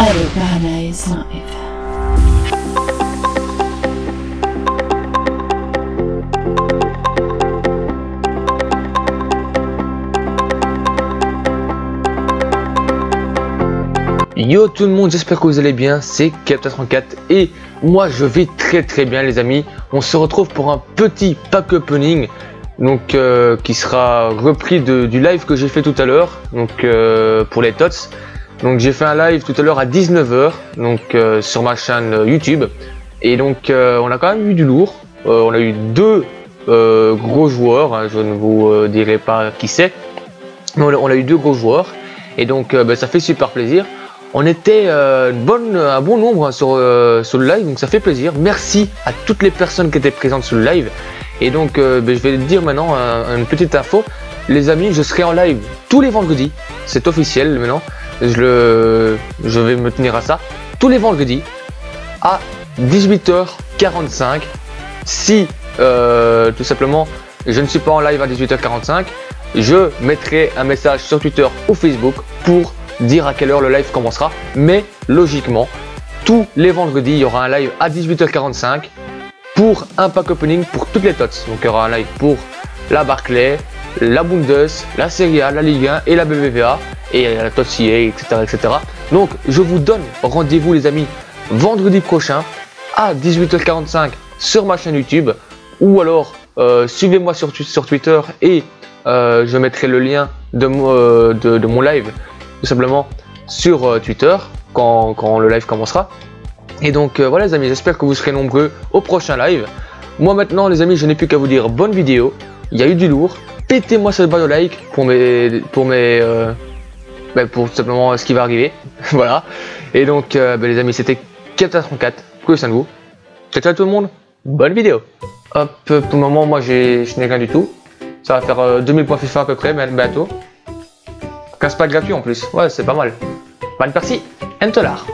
Paradise Live. Yo tout le monde, j'espère que vous allez bien, c'est Captain34 et moi je vais très bien les amis. On se retrouve pour un petit pack opening donc qui sera repris du live que j'ai fait tout à l'heure donc pour les tots. Donc j'ai fait un live tout à l'heure à 19 h donc sur ma chaîne YouTube et donc on a quand même eu du lourd. On a eu deux gros joueurs, hein, je ne vous dirai pas qui c'est, mais on a eu deux gros joueurs et donc ça fait super plaisir. On était un bon nombre hein, sur le live, donc ça fait plaisir. Merci à toutes les personnes qui étaient présentes sur le live. Et donc je vais dire maintenant une petite info. Les amis, je serai en live tous les vendredis. C'est officiel maintenant. Je vais me tenir à ça. Tous les vendredis à 18h45. Si tout simplement je ne suis pas en live à 18h45, je mettrai un message sur Twitter ou Facebook pour dire à quelle heure le live commencera, mais logiquement tous les vendredis il y aura un live à 18h45 pour un pack opening pour toutes les tots. Donc il y aura un live pour la Barclay, la Bundes, la Serie A, la Ligue 1 et la BBVA et la tots EA, etc. Donc je vous donne rendez-vous les amis vendredi prochain à 18h45 sur ma chaîne YouTube ou alors suivez-moi sur Twitter et je mettrai le lien de mon live tout simplement sur Twitter quand le live commencera. Et donc voilà les amis, j'espère que vous serez nombreux au prochain live. Moi maintenant les amis, je n'ai plus qu'à vous dire bonne vidéo. Il y a eu du lourd. Pétez-moi cette barre de like pour tout simplement ce qui va arriver. Voilà. Et donc les amis, c'était Captain34. Prenez soin de vous. Ciao tout le monde. Bonne vidéo. Hop, pour le moment moi je n'ai rien du tout. Ça va faire 2000 points FIFA à peu près, mais bientôt. 15 packs gratuits en plus, ouais c'est pas mal. Van Persie, Entelar.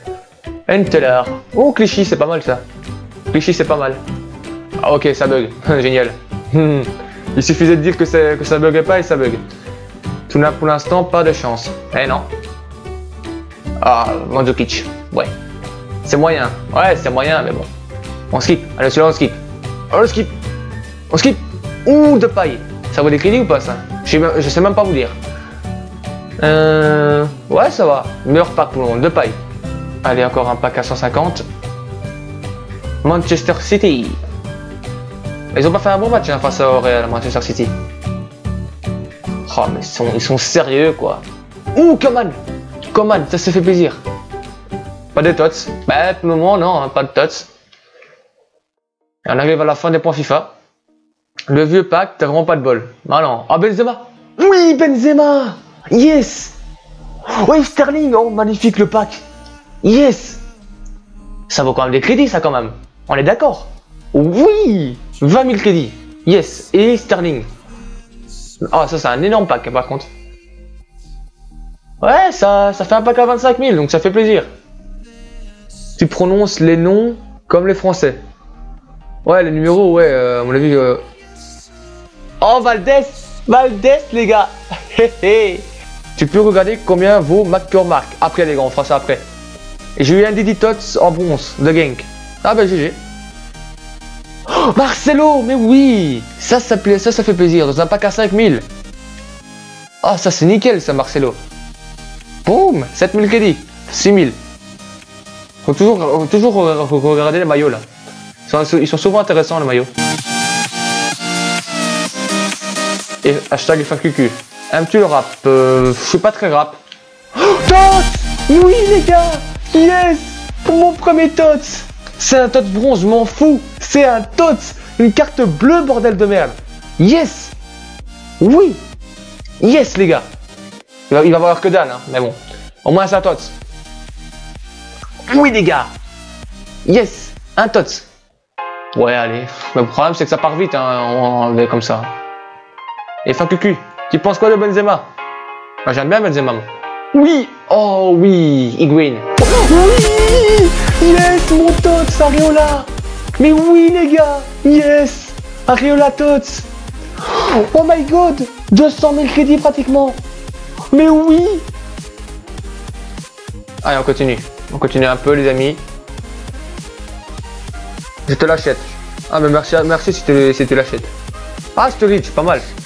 Oh Clichy c'est pas mal ça. Clichy c'est pas mal. Ah ok ça bug, génial. Il suffisait de dire que ça buguait pas et ça bug. Tout n'a pour l'instant pas de chance. Eh non. Ah Mandzukic, ouais. C'est moyen, ouais c'est moyen mais bon. On skip, allez celui-là on skip. Oh le skip. On skip. Ouh de paille. Ça vaut des crédits ou pas ça? Je sais même pas vous dire. Ouais ça va, meilleur pack pour le monde, de paille. Allez encore un pack à 150. Manchester City. Ils ont pas fait un bon match hein, face au Real Manchester City. Oh mais ils sont sérieux quoi. Ouh Coman, ça se fait plaisir. Pas de tots. Bah pour le moment non, hein, pas de tots. Et on arrive à la fin des points FIFA. Le vieux pack, t'as vraiment pas de bol. Ah non, ah Benzema. Oui Benzema. Yes! Oui, Sterling! Oh, magnifique le pack! Yes! Ça vaut quand même des crédits, ça, quand même. On est d'accord? Oui! 20 000 crédits. Yes! Et Sterling. Ah, ça, c'est un énorme pack, par contre. Ouais, ça fait un pack à 25 000, donc ça fait plaisir. Tu prononces les noms comme les Français. Ouais, les numéros, ouais, à mon avis... Oh, Valdez, les gars! Tu peux regarder combien vaut McCormack. Après les gars, on fera ça après. Et j'ai eu un Didi Tots en bronze de Genk. Ah bah GG. Oh, Marcelo, mais oui. Ça fait plaisir. Dans un pack à 5000. Ah ça c'est nickel ça Marcelo. Boum, 7000 crédits. 6000. Faut toujours regarder les maillots là. Ils sont souvent intéressants les maillots. Et hashtag FAQQ. Aimes-tu le rap? Je suis pas très rap. Oh, tots! Oui les gars! Yes! Pour mon premier tots! C'est un tots bronze, je m'en fous! C'est un tots! Une carte bleue, bordel de merde! Yes! Oui! Yes les gars! Il va avoir que dalle, hein, mais bon. Au moins c'est un tots. Oui les gars! Yes! Un tots! Ouais allez. Mais le problème c'est que ça part vite, hein, comme ça. Et FAQQ. Tu penses quoi de Benzema? Moi j'aime bien Benzema. Oui! Oh oui! Higuain. Oui! Yes! Mon tots! Areola! Mais oui les gars! Yes! Areola tots! Oh my god! 200 000 crédits pratiquement! Mais oui! Allez, on continue. On continue un peu, les amis. Je te l'achète. Ah, mais merci si tu l'achètes. Ah, je te reach, pas mal.